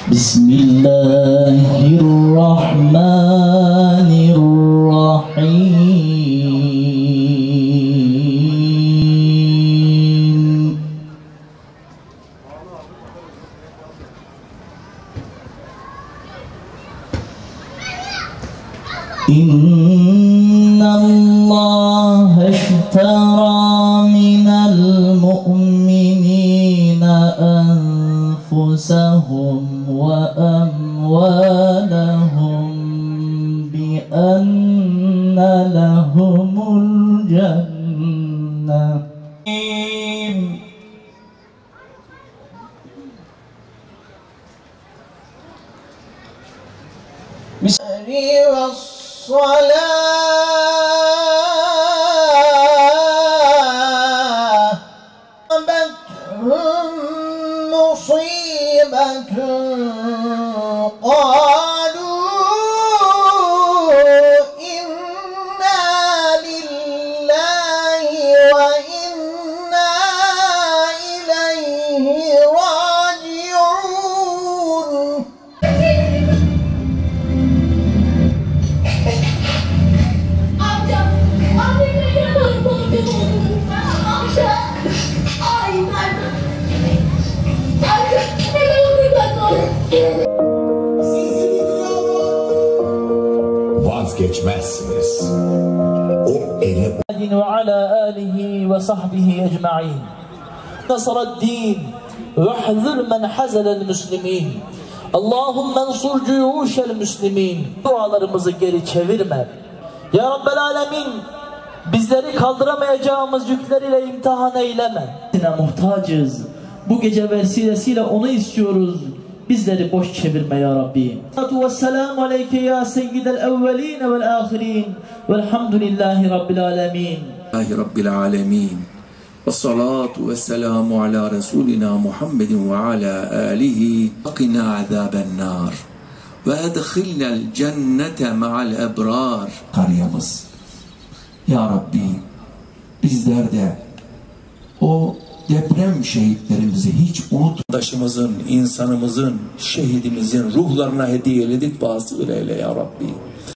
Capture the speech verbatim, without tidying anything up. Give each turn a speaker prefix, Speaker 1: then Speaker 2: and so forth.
Speaker 1: Bismillahirrahmanirrahim. İnna Allah ishtara minal mu'minina anfusahum ve amwalahum bi anna lahumul cennah. والصلاة أصابتهم مصيبة قالوا إنا لله وإنا إليه راجعون.
Speaker 2: Vazgeçmezsiniz. O ele
Speaker 3: ve ala alihi ve sahbihi ecma'in. Nasaraddin ve hazır men hazelel müslimin. Allahümme ensur cuyuşel müslimin. Dualarımızı geri çevirme. Ya Rabbel alemin, bizleri kaldıramayacağımız yükler ile imtihan eyleme. Sana muhtacız. Bu gece vesilesiyle onu istiyoruz. Bizleri boş çevirme ya Rabbi. Salatu vesselamu aleyke ya seyyidel evveline vel ahirin. Velhamdülillahi Rabbil alemin.
Speaker 4: Rabbil alemin. Ve salatu ve selamu ala Resulina Muhammedin ve ala alihi. Qina azaben nar. Ve edkhilnel cennete ma'al ebrar. Kariyamız. Ya Rabbi, bizler de o deprem şehitlerimizi hiç unut. Taşımızın, insanımızın, şehidimizin ruhlarına hediye edip vasıl eyle ya Rabbi.